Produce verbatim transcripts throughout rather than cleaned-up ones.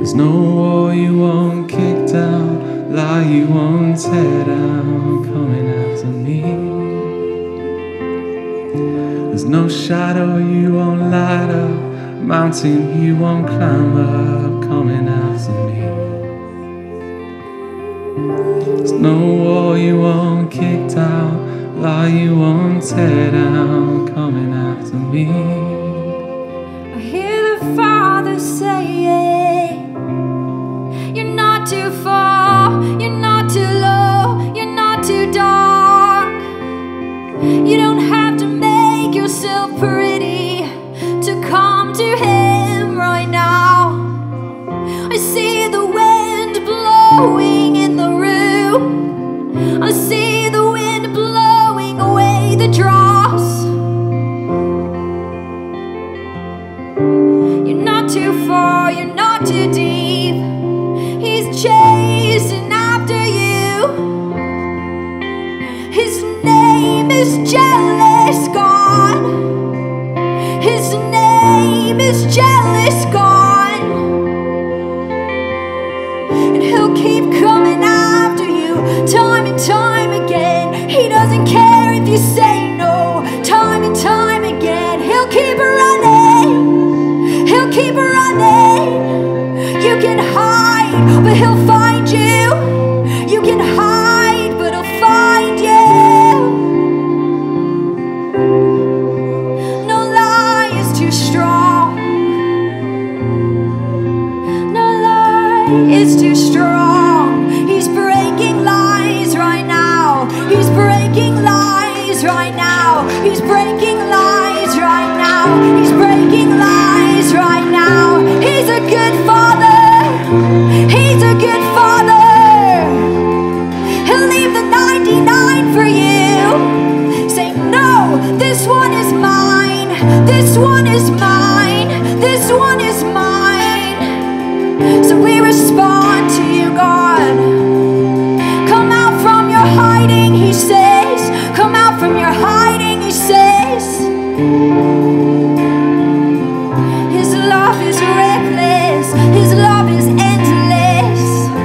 There's no wall you won't kick down, lie you won't tear down, coming after me. There's no shadow you won't light up, mountain you won't climb up, coming after me. There's no wall you won't kick down, lie you won't tear down, coming after me. I hear the Father saying, you're not too far, you're not too low, you're not too dark. You don't have to make yourself pretty to come to Him right now. I see the wind blowing in the room. I see the wind blowing away the dross. You're not too far, you're not too deep. He's chasing after you. His name is Jealous God. His name is Jealous God. And He'll keep coming after you time and time again. He doesn't care if you say no time and time again. He'll keep running. He'll keep running. You can hide, but He'll find you. You can hide, but He'll find you. No lie is too strong. No lie is too strong. He's breaking lies right now. He's breaking lies right now. He's breaking lies right now. He's breaking lies right now. He's a good Father. He's a good Father. He'll leave the ninety-nine for you. Say, no, this one is mine. This one is mine. This one is mine. So we respond to you, God. Come out from your hiding, He says. Come out from your hiding, He says. His love is reckless. His love is endless.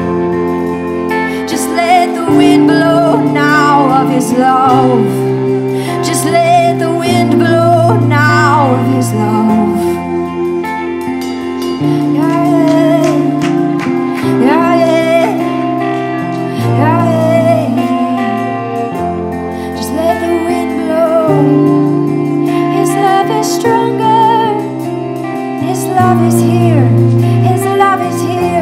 Just let the wind blow now of His love. Just let the wind blow now of His love. Yeah, yeah, yeah, yeah, yeah. Just let the wind blow. His love is stronger. His love is here. His love is here.